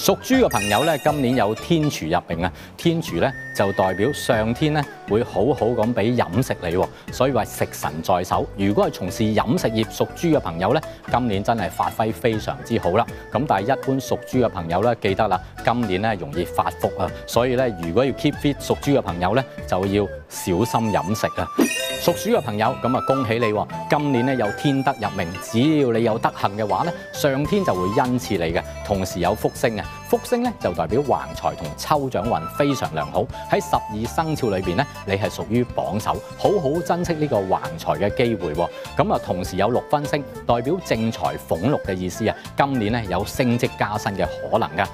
屬豬嘅朋友咧，今年有天廚入命啊！天廚咧就代表上天咧會好好咁俾飲食你喎，所以話食神在手。如果係從事飲食業屬豬嘅朋友咧，今年真係發揮非常之好啦。咁但係一般屬豬嘅朋友咧，記得啦，今年咧容易發福啊，所以咧如果要 keep fit 屬豬嘅朋友咧，就要小心飲食啊！屬鼠嘅朋友咁啊，恭喜你喎！今年咧有天德入命，只要你有德行嘅話咧，上天就會恩賜你嘅，同時有福星啊！福星咧就代表橫財同抽獎運非常良好。喺12生肖裏邊咧，你係屬於榜首，好好珍惜呢個橫財嘅機會喎。咁啊，同時有6分星，代表正財俸祿嘅意思啊！今年咧有升職加薪嘅可能㗎。